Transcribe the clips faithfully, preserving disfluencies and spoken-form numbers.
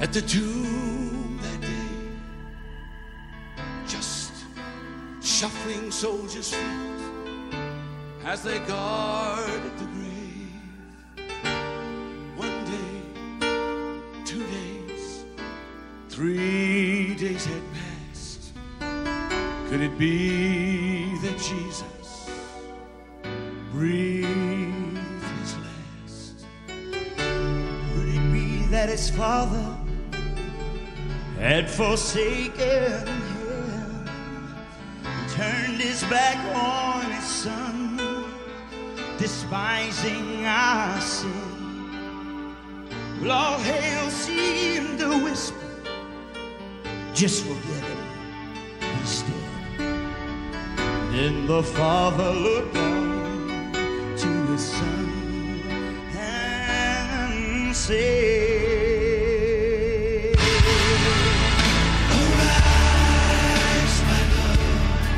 at the tomb that day. Just shuffling soldiers' feet as they guarded the grave. One day, two days, three days had passed. Could it be that Jesus breathed his last? Could it be that his father had forsaken him, turned his back on his son, despising our sin? Well, all hell seemed to whisper, just forget him, he's dead. Then the father looked down to his son and said, Arise, my love.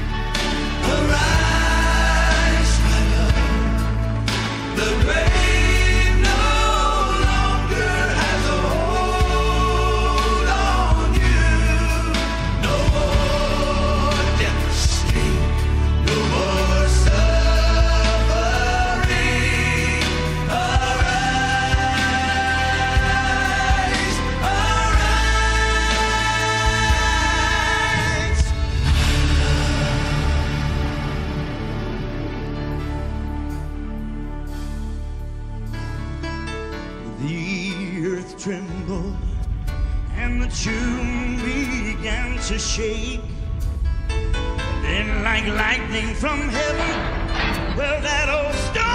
Arise, my love. The grave no longer has a hold on you. No more death sting, no more suffering. Arise, arise. the earth trembled and the tomb began to shake. Then like lightning from heaven, well, that old stone